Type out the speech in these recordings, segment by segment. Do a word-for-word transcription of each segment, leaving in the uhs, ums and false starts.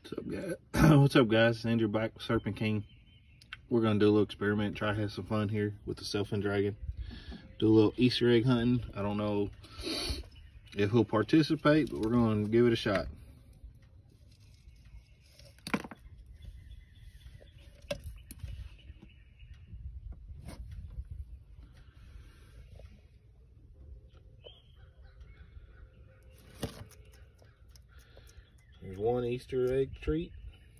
What's up, guys? What's up, guys? It's Andrew back with Sailfin King. We're gonna do a little experiment, try to have some fun here with the Sailfin dragon. Do a little Easter egg hunting. I don't know if he'll participate, but we're gonna give it a shot. There's one Easter egg treat.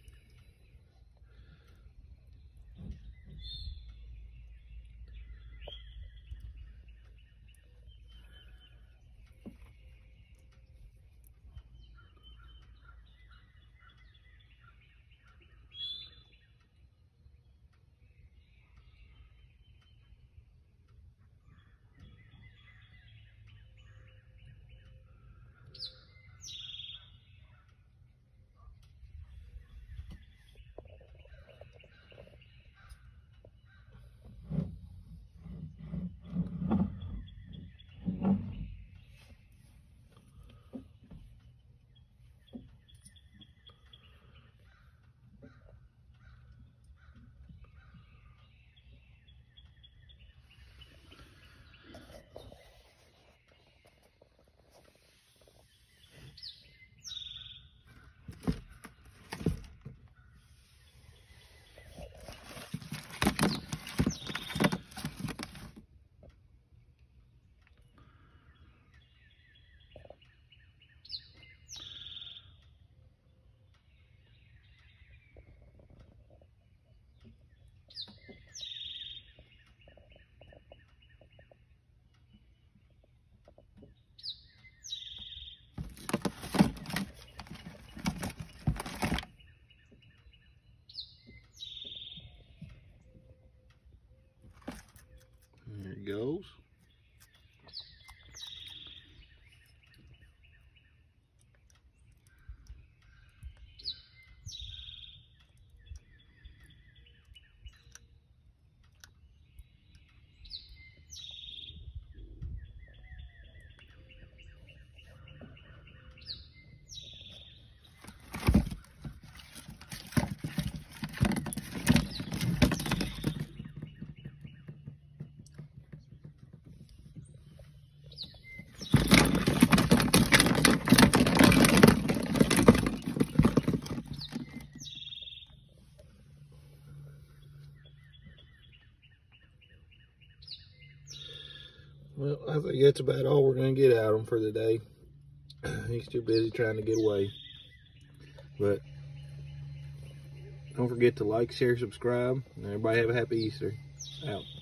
There it goes. Well, I think that's about all we're going to get out of him for the day. He's too busy trying to get away. But don't forget to like, share, subscribe. And everybody have a happy Easter. Out.